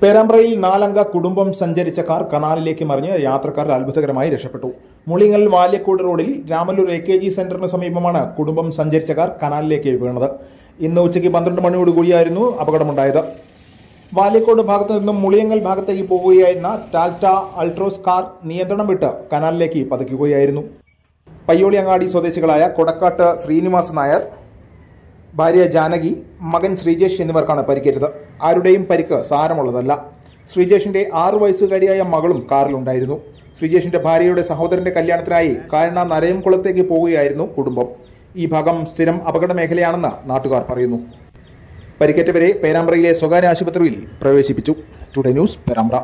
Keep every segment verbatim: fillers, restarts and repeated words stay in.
പേരാമ്പ്രയിൽ നാലംഗ കുടുംബം സഞ്ചരിച്ച കാർ കനാലിലേക്ക് മറിഞ്ഞ് യാത്രക്കാർ അത്ഭുതകരമായി രക്ഷപ്പെട്ടു. മുളിങ്ങൽ വാല്യക്കോട് റോഡിൽ രാമല്ലൂർ എ കെ ജി സെന്ററിന് സമീപമാണ് കുടുംബം സഞ്ചരിച്ച കാർ കനാലിലേക്ക് വീണത്. ഇന്ന് ഉച്ചയ്ക്ക് പന്ത്രണ്ട് മണിയോടുകൂടിയായിരുന്നു അപകടമുണ്ടായത്. വാല്യക്കോട് ഭാഗത്തു നിന്നും മുളിയങ്ങൽ ഭാഗത്തേക്ക് പോകുകയായിരുന്ന ടാറ്റ അൾട്രോസ് കാർ നിയന്ത്രണം വിട്ട് കനാലിലേക്ക് പതിക്കുകയായിരുന്നു. പയ്യോളിയങ്ങാടി സ്വദേശികളായ കൊടക്കാട്ട് ശ്രീനിവാസ നായർ, ഭാര്യ ജാനകി, മകൻ ശ്രീജേഷ് എന്നിവർക്കാണ് പരിക്കേറ്റത്. ആരുടെയും പരിക്ക് സാരമുള്ളതല്ല. ശ്രീജേഷിന്റെ ആറു വയസ്സുകാരിയായ മകളും കാറിലുണ്ടായിരുന്നു. ശ്രീജേഷിന്റെ ഭാര്യയുടെ സഹോദരന്റെ കല്യാണത്തിനായി കായണ്ണ നരയംകുളത്തേക്ക് പോവുകയായിരുന്നു കുടുംബം. ഈ ഭാഗം സ്ഥിരം അപകട മേഖലയാണെന്ന് നാട്ടുകാർ പറയുന്നു. പരിക്കേറ്റവരെ പേരാമ്പ്രയിലെ സ്വകാര്യ ആശുപത്രിയിൽ പ്രവേശിപ്പിച്ചു. Today news, Perambra.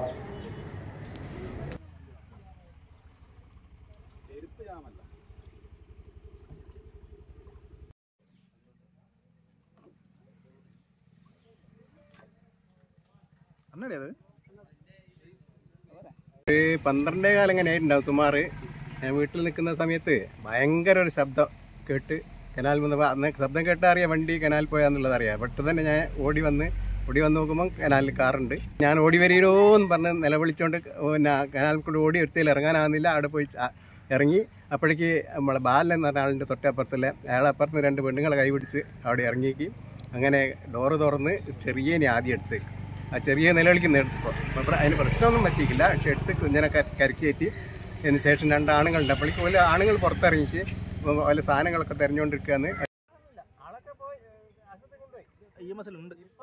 ഒരു പന്ത്രണ്ടേ കാലം എങ്ങനെ ആയിട്ടുണ്ടാവും സുമാറ്. ഞാൻ വീട്ടിൽ നിൽക്കുന്ന സമയത്ത് ഭയങ്കര ഒരു ശബ്ദം കേട്ട് കനാൽ വന്നപ്പോൾ അന്ന് ശബ്ദം കേട്ടാൽ അറിയാം വണ്ടി കനാൽ പോയാന്നുള്ളത് അറിയാം. പെട്ടെന്ന് തന്നെ ഞാൻ ഓടി വന്ന് ഓടി വന്ന് നോക്കുമ്പോൾ കനാലിൽ കാറുണ്ട്. ഞാൻ ഓടി വരീരോ എന്ന് പറഞ്ഞ് നിലവിളിച്ചുകൊണ്ട് പിന്നെ കനാൽ കൂടെ ഓടി എടുത്തതിൽ ഇറങ്ങാനാകുന്നില്ല. അവിടെ പോയി ഇറങ്ങി. അപ്പോഴേക്ക് നമ്മളെ ബാലൻ എന്ന് പറഞ്ഞ ആളിൻ്റെ തൊട്ടപ്പുറത്തില്ല അയാളപ്പുറത്ത് രണ്ട് പെണ്ണുങ്ങളെ കൈ പിടിച്ച് അവിടെ ഇറങ്ങിയേക്ക്. അങ്ങനെ ഡോറ് തുറന്ന് ചെറിയനെ ആദ്യം എടുത്ത് ആ ചെറിയ നിലവിളിക്കുന്ന എടുത്തപ്പോൾ അപ്പോൾ അതിന് പ്രശ്നമൊന്നും പറ്റിയില്ല. പക്ഷെ എടുത്ത് കുഞ്ഞിനെ കരക്കയറ്റി അതിന് ശേഷം രണ്ട് ആണുങ്ങളുണ്ട്. അപ്പോഴേക്ക് വലിയ ആണുങ്ങൾ പുറത്തിറങ്ങിച്ച് വല്ല സാധനങ്ങളൊക്കെ തിരഞ്ഞുകൊണ്ടിരിക്കുകയാണ്.